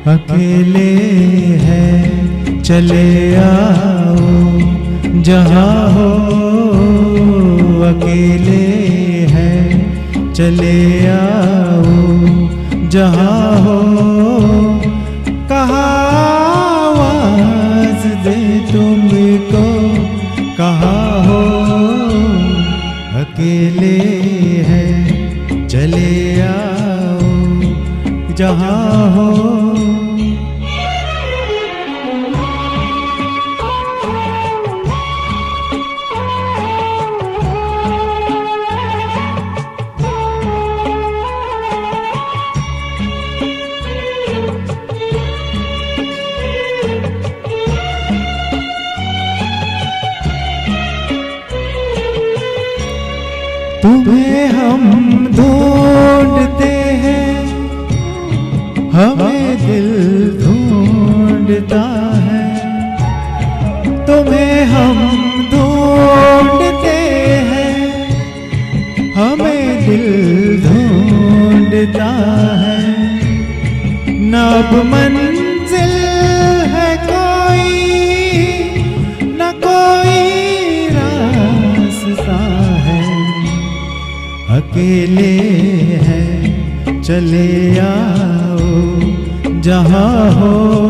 अकेले है चले आओ जहाँ हो, अकेले है चले आओ जहाँ हो, कहाँ आवाज़ दे तुमको, कहाँ हो, अकेले है चले आओ जहाँ हो। तुम्हें हम ढूंढते हैं, हमें दिल ढूंढता है। तुम्हें हम ढूंढते हैं, हमें दिल ढूंढता है। न अब मंजिल है कोई, न कोई रास्ता है, अकेले है चले आओ जहाँ हो,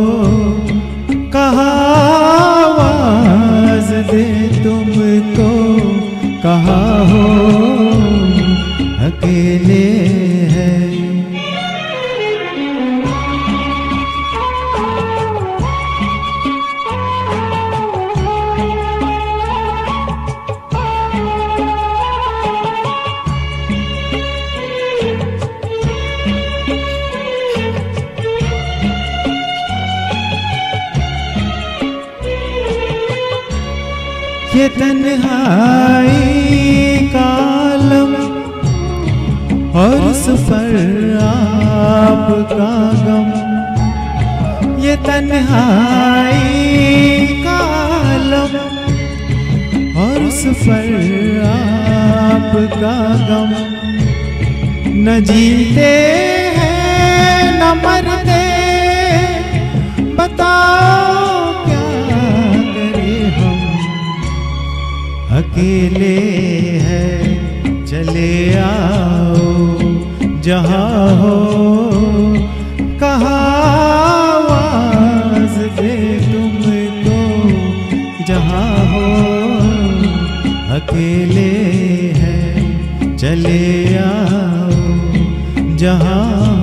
कहाँ आवाज़ दे तुमको, कहाँ हो, अकेले है। ये तन्हाई का आलम और उस पर आपका गम, ये तन्हाई का आलम और उस पर आपका गम। न जीते हैं न मरते, बताओ क्या करें हम, अकेले है चले आओ जहाँ हो, कहाँ आवाज़ दे तुमको, जहाँ हो, अकेले है चले आओ जहाँ